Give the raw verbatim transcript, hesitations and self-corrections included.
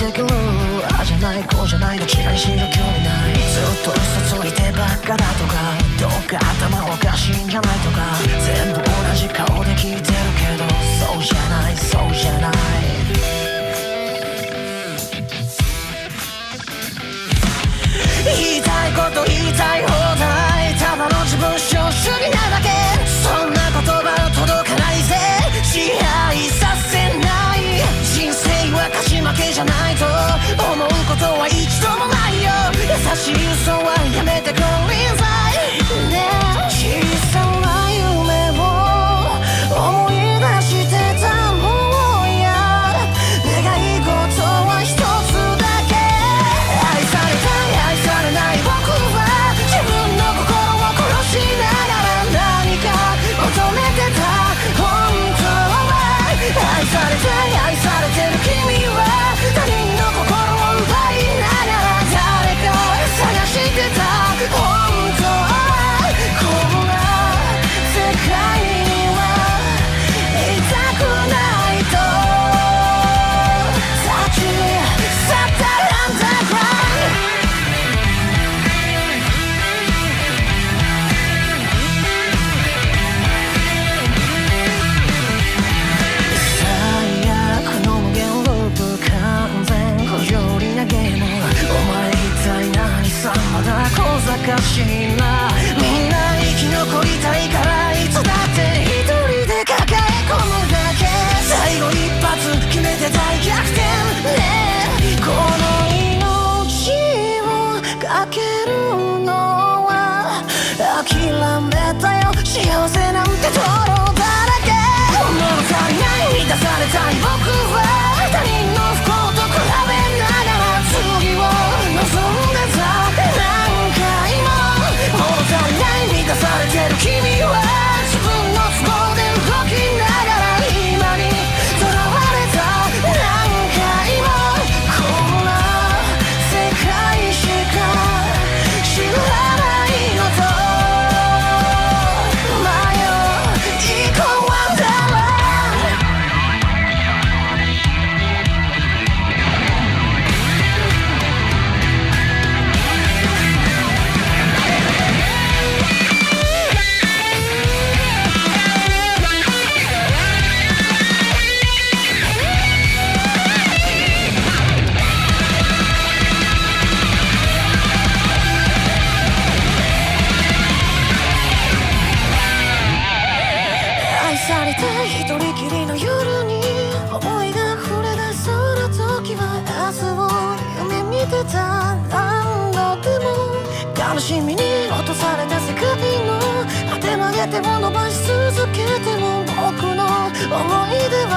てくる。あじゃないこうじゃないどちらにしろ興味ない。ずっと嘘ついてばっかだとか、どっか頭おかしいんじゃないとか、全部同じ顔で聞いてるけど、そうじゃないそうじゃない。言いたいこと言いたい放題、ただの自分主義なだけ。そんな言葉は届かないぜ、支配させない。人生は勝ち負けじゃないと思うことは一度もないよ。優しい嘘はやめてくれんさいね。小さな夢を思い出してたもんや、願い事は一つだけ。愛されたい愛されない僕は自分の心を殺しながら何か求めてた。本当は愛されたい愛されてる君は他人の心を奪いながら誰か探してた。本当はこんな世界にはいたくないと立ち去ったアンダーグラウンド。最悪の無限ループ完全不条理なゲーム。お前一体何さまだ小賢しいな。みんな生き残りたいからいつだって一人で抱え込むだけ。最後一発決めて大逆転ね。この命をかけるのは諦めたよ。幸せなんて泥だらけ。物足りない満たされたい僕は他人の不幸と比べながら次を望んでた。何回も物足りない満たされてる君は自分の都合で動きながら今にとらわれた。何回もこんな世界しか知らないのと迷い込んだら。愛されたい一人きりの夜に思いが触れ出そうな時は明日を夢見てた。何度でも悲しみに落とされた世界の果て曲げても伸ばし続けても僕の思い出